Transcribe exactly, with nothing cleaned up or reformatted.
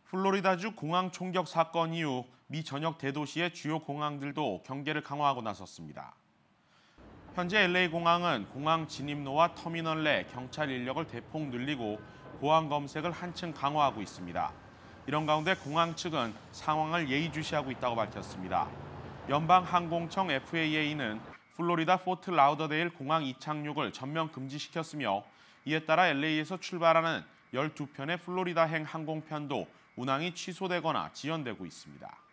플로리다주 공항 총격 사건 이후 미 전역 대도시의 주요 공항들도 경계를 강화하고 나섰습니다. 현재 엘에이 공항은 공항 진입로와 터미널 내 경찰 인력을 대폭 늘리고 보안 검색을 한층 강화하고 있습니다. 이런 가운데 공항 측은 상황을 예의주시하고 있다고 밝혔습니다. 연방항공청 에프에이에이는 플로리다 포트 라우더데일 공항 이착륙을 전면 금지시켰으며 이에 따라 엘에이에서 출발하는 열두 편의 플로리다행 항공편도 운항이 취소되거나 지연되고 있습니다.